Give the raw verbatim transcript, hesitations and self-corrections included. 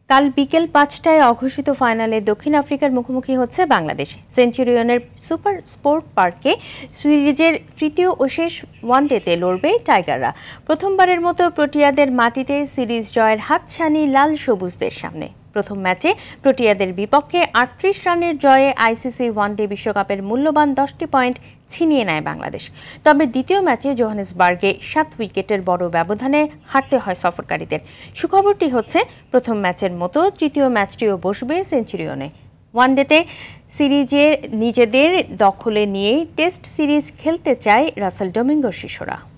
কাল বিকেল পাঁচটায় অঘোষিত ফাইনালে দক্ষিণ আফ্রিকার মুখোমুখি হচ্ছে বাংলাদেশ। সেঞ্চুরিয়নের সুপার স্পোর্ট পার্কে সিরিজের তৃতীয় ও শেষ ওয়ানডেতে লড়বে টাইগাররা। প্রথমবারের মতো প্রোটিয়াদের মাটিতে সিরিজ জয়ের হাতছানি লাল সবুজদের সামনে। প্রথম ম্যাচে প্রোটিয়াদের বিপক্ষে আটত্রিশ রানের জয়ে আইসিসি ওয়ানডে বিশ্বকাপের মূল্যবান দশটি পয়েন্ট ছিনিয়ে নেয় বাংলাদেশ। তবে দ্বিতীয় ম্যাচে জোহানেসবার্গে সাত উইকেটের বড় ব্যবধানে হারতে হয় সফরকারীদের। সুখবরটি হচ্ছে, প্রথম ম্যাচের মতো তৃতীয় ম্যাচটিও বসবে সেঞ্চুরিয়নে। ওয়ানডেতে সিরিজে নিজেদের দখলে নিয়েই টেস্ট সিরিজ খেলতে চায় রাসেল ডোমিঙ্গোর শিশুরা।